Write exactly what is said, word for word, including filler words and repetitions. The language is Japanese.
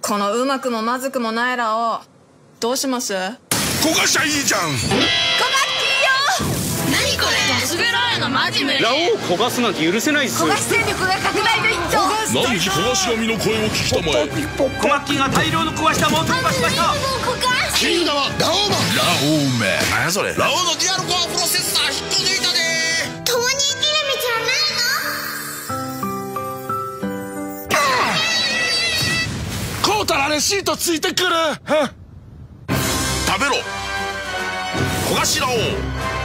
このうまくもまずくもないラオウ、どうします？ 焦がしゃいいじゃん。 焦がしよ。何これ？ドスベラーヤのマジ無理。 ラオウを焦がすなんて許せないっす。 焦がし戦力が拡大の一丁。 何時焦がし神の声を聞きたまえ。 小マッキーが大量の焦がし玉を突破しました。 キングダはラオウマン。ラオウマン。何やそれ。ラオウのディアルコアプロセッサーヒットでいたで。 共に生きる道はないの？ こうたらレシートついてくる。食べろ焦がしラオウ。